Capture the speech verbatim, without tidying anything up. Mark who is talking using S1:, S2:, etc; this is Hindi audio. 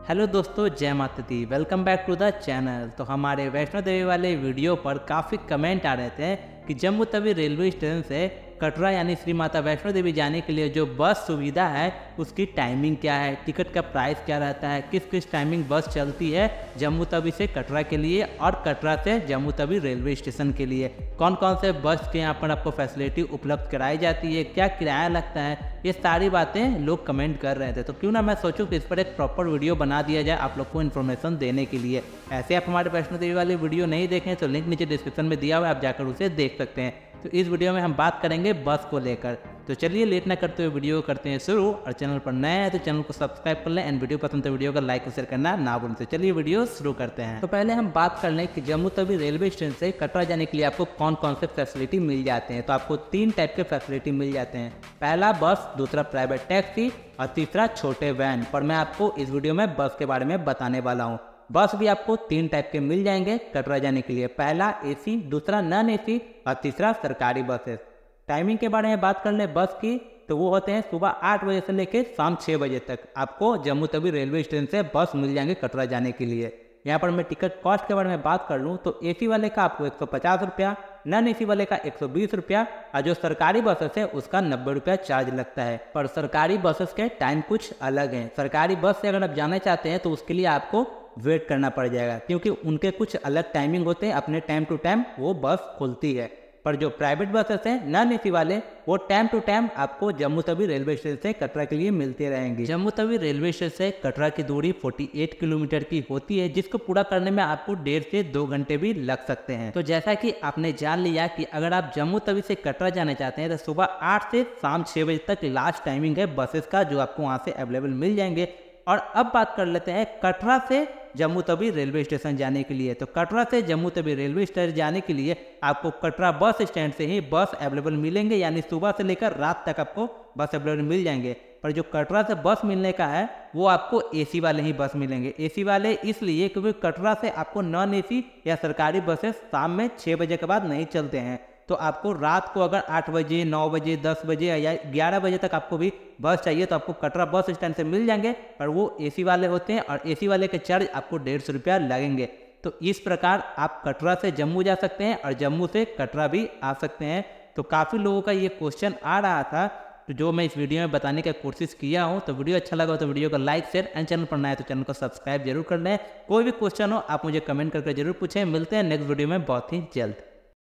S1: हेलो दोस्तों, जय माता दी। Welcome back to the channel. तो हमारे वैष्णो देवी वाले वीडियो पर काफ़ी कमेंट आ रहे थे कि जम्मू तवी रेलवे स्टेशन से कटरा यानी श्री माता वैष्णो देवी जाने के लिए जो बस सुविधा है उसकी टाइमिंग क्या है, टिकट का प्राइस क्या रहता है, किस किस टाइमिंग बस चलती है जम्मू तवी से कटरा के लिए और कटरा से जम्मू तवी रेलवे स्टेशन के लिए, कौन कौन से बस के यहाँ पर आपको फैसिलिटी उपलब्ध कराई जाती है, क्या किराया लगता है, ये सारी बातें लोग कमेंट कर रहे थे। तो क्यों ना मैं सोचूं कि इस पर एक प्रॉपर वीडियो बना दिया जाए आप लोग को इन्फॉर्मेशन देने के लिए। ऐसे आप हमारे वैष्णो देवी वाली वीडियो नहीं देखें तो लिंक नीचे डिस्क्रिप्शन में दिया हुआ है, आप जाकर उसे देख सकते हैं। तो इस वीडियो में हम बात करेंगे बस को लेकर। तो चलिए लेट ना करते हुए वीडियो करते हैं शुरू। और चैनल पर नए हैं तो चैनल को सब्सक्राइब कर लें एंड वीडियो पसंद है वीडियो का लाइक और शेयर करना ना भूलें। तो चलिए वीडियो शुरू करते हैं। तो पहले हम बात कर लें कि जम्मू तवी रेलवे स्टेशन से कटरा जाने के लिए आपको कौन कौन से फैसिलिटी मिल जाते हैं। तो आपको तीन टाइप के फैसिलिटी मिल जाते हैं, पहला बस, दूसरा प्राइवेट टैक्सी और तीसरा छोटे वैन। पर मैं आपको इस वीडियो में बस के बारे में बताने वाला हूँ। बस भी आपको तीन टाइप के मिल जाएंगे कटरा जाने के लिए, पहला एसी, दूसरा नॉन एसी और तीसरा सरकारी बसेस। टाइमिंग के बारे में बात कर ले बस की तो वो होते हैं सुबह आठ बजे से लेकर शाम छः बजे तक आपको जम्मू तवी रेलवे स्टेशन से बस मिल जाएंगे कटरा जाने के लिए। यहाँ पर मैं टिकट कॉस्ट के बारे में बात कर लूँ तो एसी वाले का आपको एक सौ पचास रुपया, नॉन एसी वाले का एक सौ बीस रुपया और जो सरकारी बसेस है उसका नब्बे रुपया चार्ज लगता है। पर सरकारी बसेस के टाइम कुछ अलग हैं। सरकारी बस से अगर आप जाना चाहते हैं तो उसके लिए आपको वेट करना पड़ जाएगा क्योंकि उनके कुछ अलग टाइमिंग होते हैं, अपने टाइम टू टाइम वो बस खुलती है। पर जो प्राइवेट बसेस हैं नॉन एसी वाले वो टाइम टू टाइम आपको जम्मू तवी रेलवे स्टेशन से कटरा के लिए मिलते रहेंगे। जम्मू तवी रेलवे स्टेशन से कटरा की दूरी अड़तालीस किलोमीटर की होती है, जिसको पूरा करने में आपको डेढ़ से दो घंटे भी लग सकते हैं। तो जैसा कि आपने जान लिया कि अगर आप जम्मू तवी से कटरा जाना चाहते हैं तो सुबह आठ से शाम छः बजे तक लास्ट टाइमिंग है बसेस का, जो आपको वहाँ से अवेलेबल मिल जाएंगे। और अब बात कर लेते हैं कटरा से जम्मू तवी रेलवे स्टेशन जाने के लिए। तो कटरा से जम्मू तवी रेलवे स्टेशन जाने के लिए आपको कटरा बस स्टैंड से ही बस अवेलेबल मिलेंगे, यानी सुबह से लेकर रात तक आपको बस अवेलेबल मिल जाएंगे। पर जो कटरा से बस मिलने का है वो आपको एसी वाले ही बस मिलेंगे। एसी वाले इसलिए क्योंकि कटरा से आपको नॉन एसी या सरकारी बसेस शाम में छः बजे के बाद नहीं चलते हैं। तो आपको रात को अगर आठ बजे, नौ बजे, दस बजे या ग्यारह बजे तक आपको भी बस चाहिए तो आपको कटरा बस स्टैंड से मिल जाएंगे। पर वो एसी वाले होते हैं और एसी वाले के चार्ज आपको डेढ़ सौ रुपया लगेंगे। तो इस प्रकार आप कटरा से जम्मू जा सकते हैं और जम्मू से कटरा भी आ सकते हैं। तो काफ़ी लोगों का ये क्वेश्चन आ रहा था, तो जो मैं इस वीडियो में बताने की कोशिश किया हूँ। तो वीडियो अच्छा लगा तो वीडियो को लाइक, शेयर एंड चैनल पर नया है तो चैनल को सब्सक्राइब जरूर कर लें। कोई भी क्वेश्चन हो आप मुझे कमेंट करके जरूर पूछें। मिलते हैं नेक्स्ट वीडियो में बहुत ही जल्द।